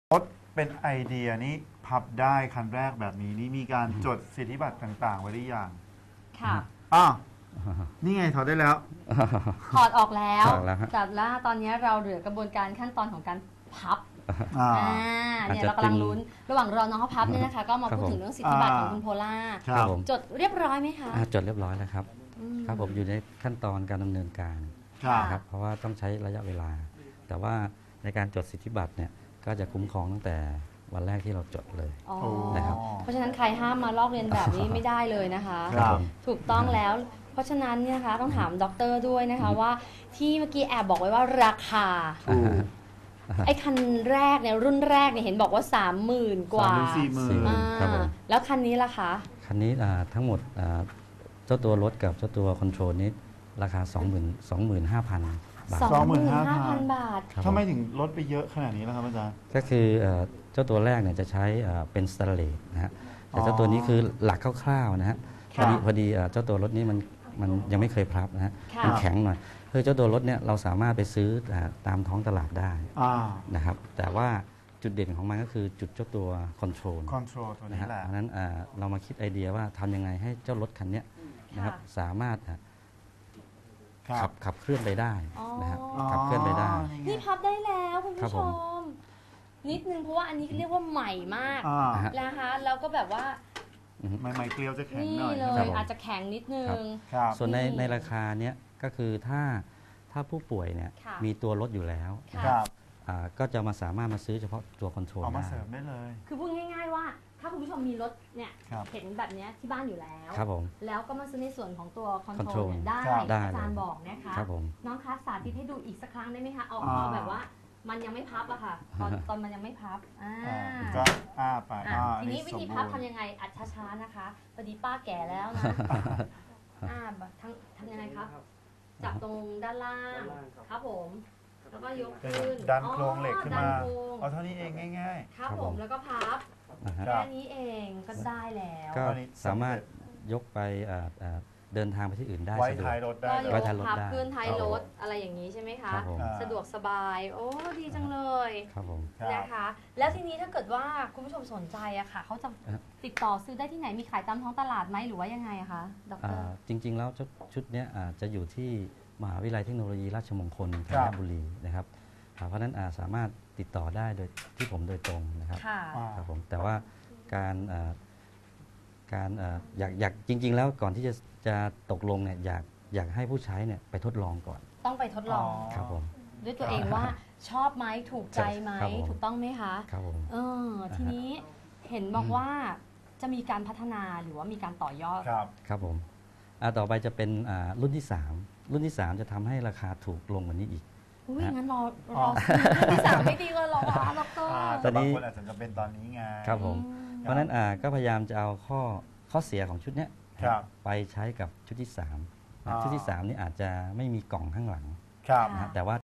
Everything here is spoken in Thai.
รถเป็นไอเดียนี้พับได้คันแรกแบบนี้นี่มีการจดสิทธิบัตรต่างๆไว้หรือยังค่ะอ้าวนี่ไงถอดได้แล้วถอดออกแล้วถอดแล้วฮะแต่ว่าตอนนี้เราเหลือกระบวนการขั้นตอนของการพับ เนี่ยอาจจะเรากำลังลุ้นระหว่างรอน้องเขาพับเนี่ยนะคะ ก็มาครับพูดผมถึงเรื่องสิทธิบัตรของคุณโพล่าครับผมจดเรียบร้อยไหมคะจดเรียบร้อยแล้วครับ ครับผมอยู่ในขั้นตอนการดำเนินการครับนะครับเพราะว่าต้องใช้ระยะเวลา แต่ว่าในการจดสิทธิบัตรเนี่ยก็จะคุ้มครองตั้งแต่วันแรกที่เราจดเลยอ๋อนะครับเพราะฉะนั้นใครห้ามมาลอกเรียนแบบนี้ไม่ได้เลยนะคะครับถูกต้องแล้ว เพราะฉะนั้นเนี่ยนะคะต้องถามด็อกเตอร์ด้วยนะคะว่าที่เมื่อกี้แอบบอกไว้ว่าราคาถูกไอ้คันแรกเนี่ยรุ่นแรกเนี่ยเห็นบอกว่า 30,000 กว่า 30,000 40,000 ครับผมแล้วคันนี้ล่ะคะคันนี้ทั้งหมดเจ้าตัวรถกับเจ้าตัวคอนโทรลนี้ราคา 25,000 บาท 25,000 บาทครับทำไมถึงลดไปเยอะขนาดนี้ล่ะครับอาจารย์ก็คือเจ้าตัวแรกเนี่ยจะใช้เป็นสแตนเลสนะฮะแต่เจ้าตัวนี้คือหลักคร่าวๆนะฮะพค่ะอดีเจ้าตัวรถนี้มันยังไม่เคยพับนะฮะค่ะมันแข็งหน่อยคือเจ้าตัวรถเนี่ยเราสามารถไปซื้อตามท้องตลาดได้อ่านะครับแต่ว่าจุดเด่นของมันก็คือจุดเจ้าตัวคอนโทรลคอนโทรลตัวนะนี้ฮะแหละเพราะฉะนั้นเรามาคิดไอเดียว่าทำยังไงให้เจ้ารถคันเนี้ยนะครับสามารถขับเคลื่อนไปได้นะฮะอ๋อขับเคลื่อนไปได้นี่พับได้แล้วคุณครัผู้บชผมม นิดนึงเพราะว่าอันนี้เรียกว่าใหม่มากอ่านะคะแล้วก็แบบว่าใหม่ๆเกลียวจะแข็งนี่หน่อยเลใช่ยไหมอาจจะแข็งนิดนึงครับส่วนในนี่ในราคาเนี้ยก็คือถ้าผู้ป่วยเนี่ยค่ะมีตัวรถอยู่แล้วนะคฮะรับก็จะมาสามารถมาซื้อเฉพาะตัวคอนโทรลเอามาได้เสริมได้เลยคือพูดง่ายๆว่า ถ้าคุณผู้ชมมีรถเนี่ยครับเห็นแบบเนี้ยที่บ้านอยู่แล้วครับผมแล้วก็มาซื้อในส่วนของตัวคอนโทรล Control เนี่ยได้ครับได้อาจารย์เลยบอกนะคะครับผมน้องคะสาธิตให้ดูอีกสักครั้งได้ไหมคะเอาอ่าแบบว่ามันยังไม่พับอะค่ะตอนมันยังไม่พับก็อ้าไปทีนี้วิธีพับทำยังไงอัดช้าๆนะคะพอดีป้าแก่แล้วนะทำยังไงครับ จับตรงด้านล่างครับผม แล้วก็ยกขึ้นดันโครงเหล็กขึ้นมาดัโครงเอาเท่านี้เองง่ายครับครับผผม มแล้วก็พับนะฮะครัแค่บนี้เองก็ได้แล้วก็อันนี้สามารถยกไปเดินทางไปที่อื่นได้ๆ ไว้สะดวกท้ายรถได้ก็เลยยไว้กท้ายรถพับได้ขึ้นท้ายครับรผมถอะไรอย่างนี้ใช่ไหมคะครับผมอ่าสะดวกสบาย โอ้ดีจังเลยครับผมครับนะคะ แล้วทีนี้ถ้าเกิดว่าคุณผู้ชมสนใจอะค่ะเขาจะครับติดต่อซื้อได้ที่ไหนมีขายตามท้องตลาดไหมหรือว่ายังไงอะคะดรจริงๆแล้วชุดเนี้ยจะอยู่ที่มหาวิทยาลัยเทคโนโลยีราชมงคลครัธับญบุรีนะครับเพราะฉะนั้นสามารถติดต่อได้โดยที่ผมโดยตรงนะครับค่ะครับผมแต่ว่าการอยากจริง ๆ แล้วก่อนที่จะตกลงเนี่ยอยากให้ผู้ใช้เนี่ยไปทดลองก่อนต้องไปทดลองครับผมด้วยตัวเองว่าชอบไหมถูกใจไหมครับผมถูกต้องไหมคะครับผมทีนี้เห็นบอกว่าจะมีการพัฒนาหรือว่ามีการต่อยอดครับครับผมต่อไปจะเป็นรุ่นที่ 3 รุ่นที่ 3 จะทำให้ราคาถูกลงกว่านี้อีกอุ้ยฮะงั้นรออ๋อที่สามไม่ดีกว่าหรอดรแต่บางคนอาจจะจำเป็นตอนนี้ไงครับผม เพราะฉะนั้นก็พยายามจะเอาข้อเสียของชุดเนี้ยครับไปใช้กับชุดที่3 อ่าชุดที่ 3 นี่อาจจะไม่มีกล่องข้างหลังครับนะฮะแต่ว่า